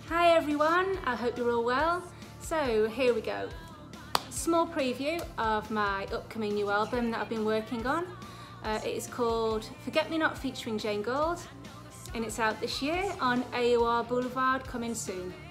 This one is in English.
Hi everyone, I hope you're all well. So here we go. Small preview of my upcoming new album that I've been working on. It is called Forget Me Not featuring Jane Gould, and it's out this year on AOR Blvd, coming soon.